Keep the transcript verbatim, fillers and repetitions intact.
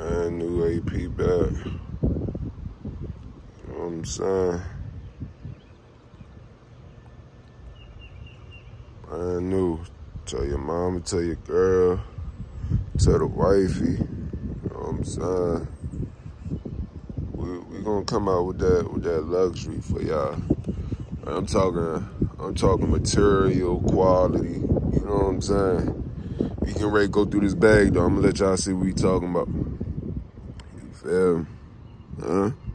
Brand new A P back. You know what I'm saying? Brand new. Tell your mama, tell your girl, tell the wifey. You know what I'm saying? We we gonna come out with that with that luxury for y'all. I'm talking I'm talking material quality. You know what I'm saying? We can ready to go through this bag though. I'm gonna let y'all see what we talking about. You feel me? Huh?